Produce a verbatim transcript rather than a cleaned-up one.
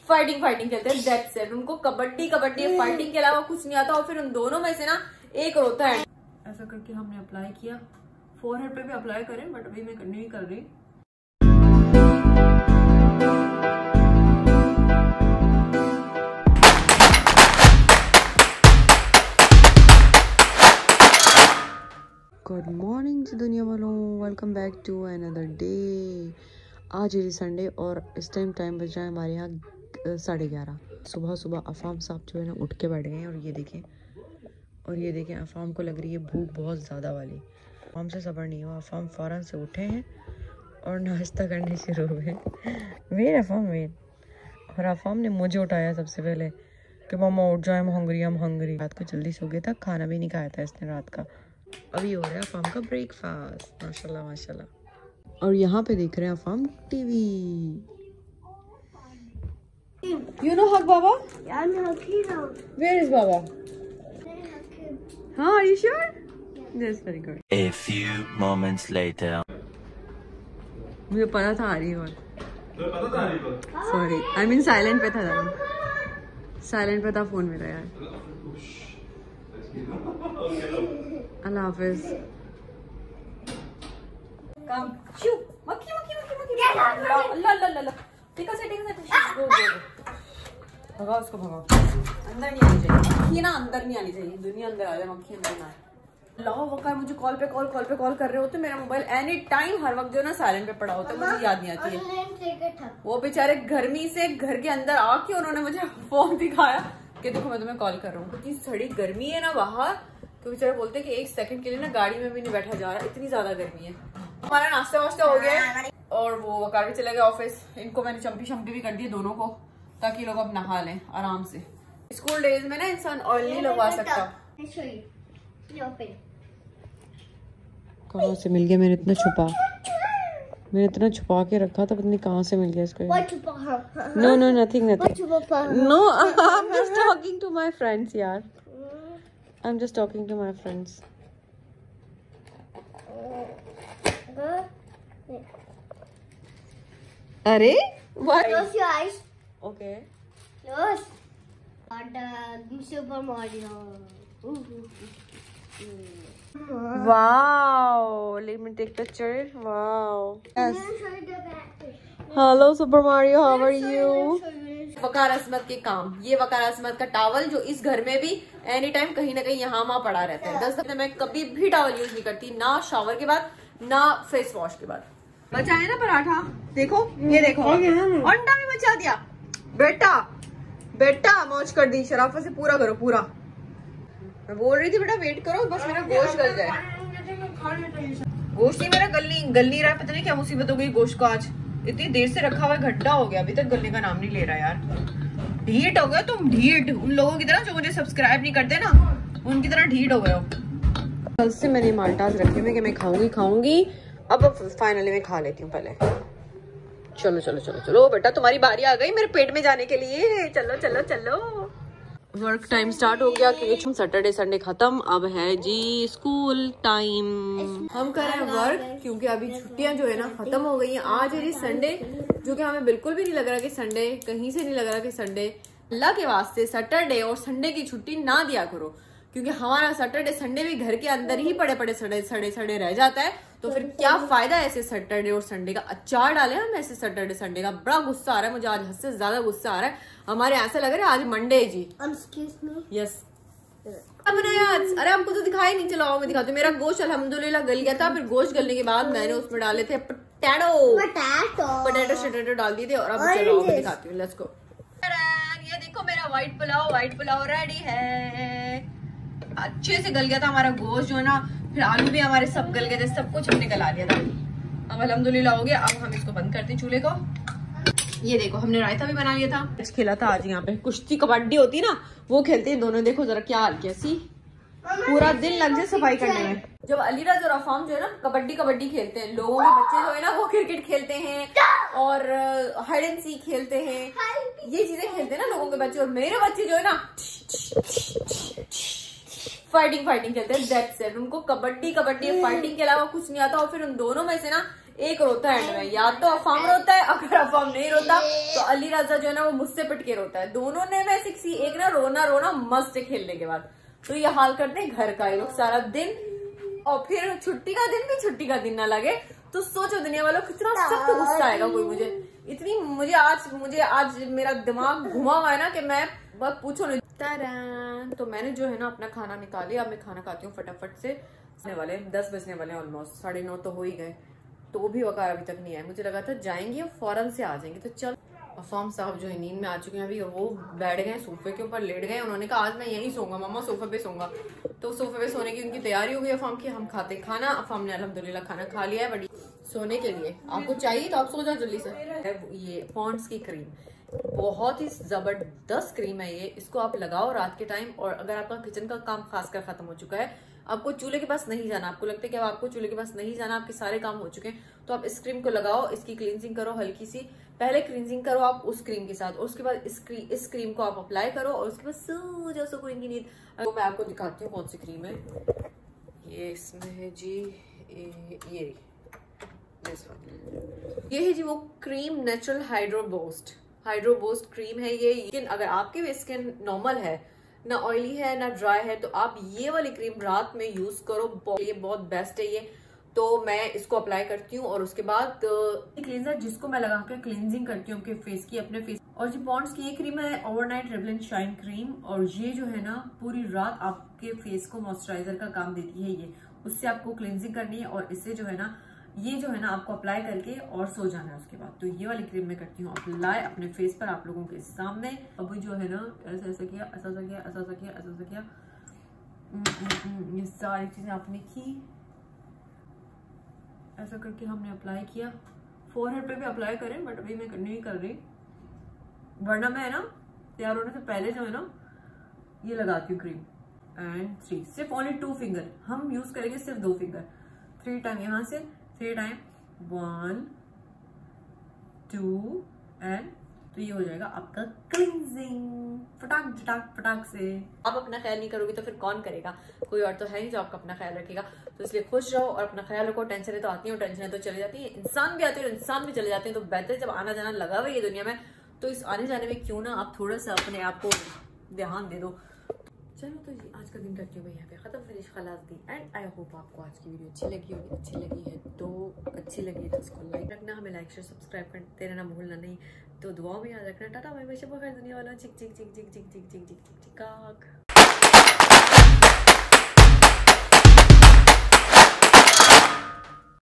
Fighting fighting खेलते हैं, that's it. उनको कबड्डी कबड्डी फाइटिंग के अलावा कुछ नहीं आता और फिर उन दोनों में से ना एक रोता है। ऐसा करके हमने अप्लाई किया, फोरहेड पे भी अप्लाई करें बट अभी मैं नहीं कर रही। गुड मॉर्निंग दुनिया वालों, welcome back to another day. आज है संडे और इस टाइम टाइम बज रहा है हमारे यहाँ साढ़े ग्यारह। सुबह सुबह अफाम साहब जो है ना उठ के बैठ गए हैं और ये देखें और ये देखें अफाम को लग रही है भूख बहुत ज़्यादा वाली। अफाम से सब्र नहीं हुआ, अफाम फ़ौरन से उठे हैं और नाश्ता करने शुरू हुए। वेर अफाम वेर। और अफाम ने मुझे उठाया सबसे पहले कि मामा उठ जाए, हम हंगरी हम हंगरी। रात को जल्दी सो गया था, खाना भी नहीं खाया था इसने रात का। अभी हो रहा है अफाम का ब्रेकफास्ट, माशाल्लाह माशाल्लाह। और यहाँ पे देख रहे हैं अफाम TV. You know hug Baba? Yeah, I'm hugging him. Where is Baba? हाँ, are you sure? That's very good. A few moments later. मुझे पता था आ रही और सॉरी आई मीन साइलेंट पे था, साइलेंट पे था फोन मेरा यार। अल्लाह हाफिज। Come. Shoo. मक्खी मक्खी मक्खी मक्खी। अल्लाह अल्लाह अल्लाह। ठीक है ठीक है ठीक है। गो गो। भगाओ उसको भगाओ। अंदर नहीं आनी चाहिए मक्खी ना, अंदर नहीं आनी चाहिए। दुनिया अंदर आ जाए, मक्खी अंदर ना आए। लाओ वकार मुझे कॉल पे कॉल कॉल पे कॉल कर रहे होते, मेरा मोबाइल एनी टाइम हर वक्त जो ना साइलेंट पे पड़ा होता है, मुझे याद नहीं आती है। वो बेचारे गर्मी से घर के अंदर आके उन्होंने मुझे फोन दिखाया कि देखो मैं तुम्हें कॉल कर रहा हूँ। क्योंकि सड़ी गर्मी है ना बाहर, तो बेचारे बोलते हैं कि एक सेकंड के लिए ना गाड़ी में भी नहीं बैठा जा रहा, इतनी ज्यादा गर्मी है। हमारा नाश्ता वास्ता हो गया और वो वकार भी चले गए ऑफिस। इनको मैंने चंपी शंपी भी कर दी दोनों को, ताकि लोग अब नहा लें आराम से। स्कूल डेज में ना इंसान ऑयल नहीं लगवा सकता। कहाँ से मिल गया? मैंने इतना छुपा मैंने इतना छुपा के रखा था, पता नहीं कहाँ से मिल गया इसको। No no nothing nothing no, I am just talking to my friends यार, I am just talking to my friends. अरे what? Close your eyes. Okay Close. And uh, Super Mario. Wow, let me take picture. Wow, yes. Hello super Mario, how are you? Waqar Asmat के काम, ये वकार असमत का towel जो इस घर में भी एनी टाइम कहीं ना कहीं यहाँ वहाँ पड़ा रहता है। दस दफे मैं कभी भी टावल यूज नहीं करती, ना शावर के बाद ना फेस वॉश के बाद। बचा है ना पराठा, देखो ये देखो अंडा भी बचा दिया। बेटा बेटा मौज कर दी, शराफत से पूरा करो पूरा। मैं बोल रही थी बेटा वेट करो, बस मेरा गोश्त गल जाए। गोश्त ही मेरा गल नहीं गल नहीं रहा है, पता नहीं क्या मुसीबत हो गई गोश्त को। आज इतनी देर से रखा हुआ घंटा हो गया, अभी तक गलने का नाम नहीं ले रहा यार। ढीठ हो गया तुम, ढीठ। उन लोगों की तरह जो मुझे सब्सक्राइब नहीं करते ना, उनकी तरह ढीठ हो गए हो। कल से मैंने माल्टास रखे हुए कि मैं खाऊंगी खाऊंगी अब फाइनली मैं खा लेती हूँ पहले। चलो चलो चलो चलो बेटा, तुम्हारी बारी आ गई मेरे पेट में जाने के लिए। चलो चलो चलो। वर्क टाइम स्टार्ट हो गया क्योंकि सैटरडे संडे खत्म, अब है जी स्कूल टाइम। हम कर रहे हैं वर्क क्योंकि अभी छुट्टियां जो है ना खत्म हो गई हैं। आज है जी संडे, जो कि हमें बिल्कुल भी नहीं लग रहा कि संडे, कहीं से नहीं लग रहा कि संडे। अल्लाह के वास्ते सैटरडे और संडे की छुट्टी ना दिया करो, क्योंकि हमारा सैटरडे संडे भी घर के अंदर ही पड़े पड़े सड़े सड़े सड़े रह जाता है। तो फिर क्या फायदा ऐसे सैटरडे और संडे का। अचार डाले हम ऐसे सैटरडे संडे का। बड़ा गुस्सा आ रहा है मुझे आज, हद से ज्यादा गुस्सा आ रहा है। हमारे ऐसा लग रहा है आज मंडे है जी। यस बनाया आज। अरे हमको तो दिखाई नहीं, चलाओ मैं दिखाती हूँ। मेरा गोश्त अल्हम्दुलिल्लाह गल गया था। फिर गोश्त गलने के बाद मैंने उसमें डाले थे पटेटो पटेटो शटेटो डाल दिए थे। और अब चलो मैं दिखाती हूँ, लेट्स गो। ये देखो मेरा white pulao, white pulao ready है। अच्छे से गल गया था हमारा गोश्त जो है ना, फिर आलू भी हमारे सब गल गए थे, सब कुछ हमने गला दिया था। अब अल्हम्दुलिल्लाह हो गया। अब हम इसको बंद करते हैं चूल्हे को। ये देखो हमने रायता भी बना लिया था। खेला था आज यहाँ पे, कुश्ती कबड्डी होती ना वो खेलते हैं दोनों। देखो जरा क्या हाल किया, सी पूरा दिन लग जाए सफाई करने में। जब अलीराज और अफाम जो है ना कबड्डी कबड्डी खेलते हैं, लोगों के बच्चे जो है ना वो क्रिकेट खेलते हैं और हाइड एंड सीक खेलते हैं, ये चीजें खेलते हैं ना लोगों के बच्चे। और मेरे बच्चे जो है ना फाइटिंग फाइटिंग खेलते हैं, दैट्स इट। उनको कबड्डी कबड्डी फाइटिंग के अलावा कुछ नहीं आता और फिर उन दोनों में से ना एक रोता है एंड में, या तो अफाम रोता है, अगर अफाम नहीं रोता तो अली राजा जो है ना वो मुझसे पिट के रोता है। दोनों ने मैं सीखी, एक ना रोना रोना मस्त है खेलने के बाद। तो ये हाल करते हैं घर का ये लोग सारा दिन, और फिर छुट्टी का दिन भी छुट्टी का दिन ना लगे। तो सोचो दुनिया वालों कितना सख्त गुस्सा आएगा कोई मुझे, इतनी मुझे आज मुझे आज मेरा दिमाग घुमा हुआ है ना कि मैं बस पूछो नहीं। तो मैंने जो है ना अपना खाना निकाली, अब मैं खाना खाती हूँ फटाफट से। वाले दस बजने वाले ऑलमोस्ट, साढ़े नौ तो हो ही गए, तो भी वकार अभी तक नहीं आए। मुझे लगा था जाएंगे और फौरन से आ जाएंगे। तो चल, अफाम साहब जो है नींद में आ चुके हैं अभी, वो बैठ गए सोफे के ऊपर, लेट गए। उन्होंने कहा आज मैं यहीं सोऊंगा मम्मा, सोफे पे सोऊंगा। तो सोफे पे सोने की उनकी तैयारी हो गई अफाम की। हम खाते खाना, अफाम ने अल्हम्दुलिल्लाह खाना खा लिया है बड़ी सोने के लिए। आपको चाहिए तो आप सो जाओ जल्दी से। ये पॉन्ड्स की क्रीम बहुत ही जबरदस्त क्रीम है ये, इसको आप लगाओ रात के टाइम। और अगर आपका किचन का काम खासकर खत्म हो चुका है, आपको चूल्हे के पास नहीं जाना, आपको लगता है कि अब आपको चूल्हे के पास नहीं जाना, आपके सारे काम हो चुके हैं, तो आप इस क्रीम को लगाओ, इसकी क्लींजिंग करो हल्की सी। पहले क्लींजिंग करो आप उस क्रीम के साथ, और उसके बाद इस क्रीम इस क्रीम को आप अप्लाई करो, और उसके बाद सो जाओ सुकून की नींद। तो मैं आपको दिखाती हूँ कौन सी क्रीम है ये। इसमें है जी ये ये है जी वो cream, natural hydro boost hydro boost cream है ये। लेकिन अगर आपकी स्किन नॉर्मल है, ना ऑयली है ना ड्राई है, तो आप ये वाली क्रीम रात में यूज करो, ये बहुत बेस्ट है ये। तो मैं इसको अप्लाई करती हूँ, और उसके बाद क्लींजर जिसको मैं लगा कर क्लींजिंग करती हूँ अपने फेस की अपने फेस। और जी पॉन्ड्स की ये क्रीम है ओवरनाइट रेवलेंट शाइन क्रीम, और ये जो है ना पूरी रात आपके फेस को मॉइस्चराइजर का काम देती है ये। उससे आपको क्लींजिंग करनी है, और इससे जो है ना ये जो है ना आपको अप्लाई करके और सो जाना है उसके बाद। तो ये वाली क्रीम मैं करती हूँ अप्लाई अपने फेस पर आप लोगों के सामने। अभी जो है ना ऐसा ऐसा किया, ऐसा ऐसा किया, ऐसा ऐसा किया, ऐसा ऐसा किया, ये सारी चीजें आपने की, ऐसा करके हमने अप्लाई किया। फोरहेड पे भी अप्लाई करें, बट अभी मैं नहीं कर रही, वरना मैं ना तैयार होने से पहले जो है ना ये लगाती हूँ क्रीम। एंड थ्री, सिर्फ ओनली टू फिंगर हम यूज करेंगे, सिर्फ दो फिंगर। थ्री टाइम यहाँ से, three time, one two and, तो ये हो जाएगा आपका क्लींजिंग फटाक फटाक फटाक से। आप अपना ख्याल नहीं करोगे तो फिर कौन करेगा? कोई और तो है नहीं जो आपका अपना ख्याल रखेगा। तो इसलिए खुश रहो और अपना ख्याल रखो। टेंशनें तो आती हैं, टेंशनें तो चली जाती हैं, इंसान भी आते हैं और इंसान भी चले जाते हैं। तो बेहतर जब आना जाना लगा हुआ है ये दुनिया में, तो इस आने जाने में क्यों ना आप थोड़ा सा अपने आप को ध्यान दे दो। चलो तो जी आज का दिन करती हूँ मैं यहाँ पे खत्म, फिनिश, खलास दी। एंड आई होप आपको आज की वीडियो अच्छी लगी होगी। अच्छी लगी है तो अच्छी लगी है तो उसको लाइक रखना, हमें लाइक शेयर सब्सक्राइब करते रहना भूलना नहीं। तो दुआओं में याद रखना। टाटा, मैं हमेशा बखैर दुनिया वाला। चिक चिक चिक चिक चिक चिक चिक चिक चिक चिक।